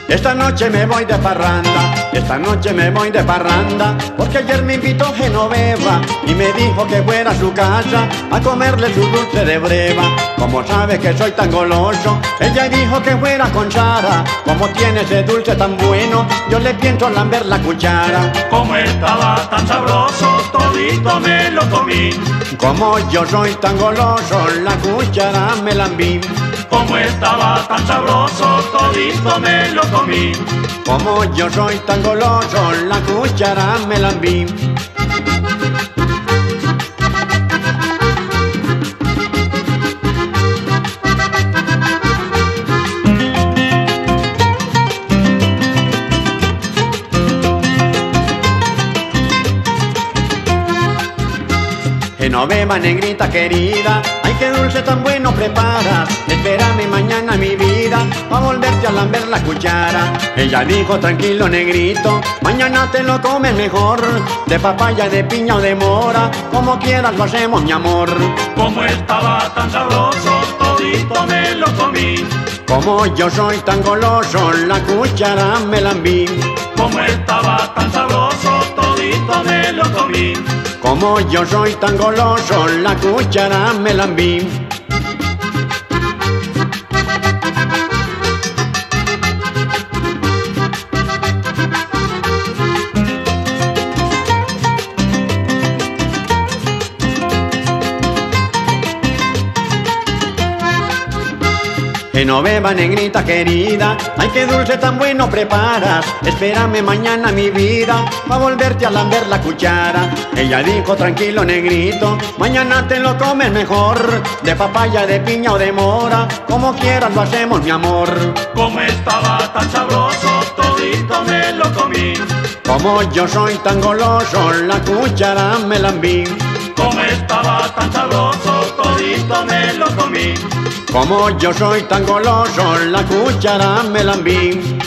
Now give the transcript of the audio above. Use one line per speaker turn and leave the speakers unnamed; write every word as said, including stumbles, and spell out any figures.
Esta noche me voy de parranda, esta noche me voy de parranda, porque ayer me invitó Genoveva y me dijo que fuera a su casa a comerle su dulce de breva. Como sabe que soy tan goloso, ella dijo que fuera con Sara. Como tiene ese dulce tan bueno, yo le pienso lamber la cuchara.
Como estaba tan sabroso, todito me lo comí.
Como yo soy tan goloso, la cuchara me lambí.
Como estaba tan sabroso, todito me lo comí.
Como yo soy tan goloso, la cuchara me lambí. Genoveva, negrita querida, ay qué dulce tan bueno preparas. Espérame mañana mi vida, pa' volverte a lamber la cuchara. Ella dijo tranquilo negrito, mañana te lo comes mejor. De papaya, de piña o de mora, como quieras lo hacemos mi amor.
Como estaba tan sabroso, todito me lo comí.
Como yo soy tan goloso, la cuchara me lambí.
Como estaba tan sabroso, todito me lo comí.
Como yo soy tan goloso, la cuchara me lambí. Genoveva, negrita querida, ay qué dulce tan bueno preparas. Espérame mañana mi vida, pa' volverte a lamber la cuchara. Ella dijo tranquilo negrito, mañana te lo comes mejor. De papaya, de piña o de mora, como quieras lo hacemos mi amor.
Como estaba tan sabroso, todito me lo comí.
Como yo soy tan goloso, la cuchara me lambí.
Como estaba tan sabroso, todito me lo comí.
Como yo soy tan goloso, la cuchara me lambí.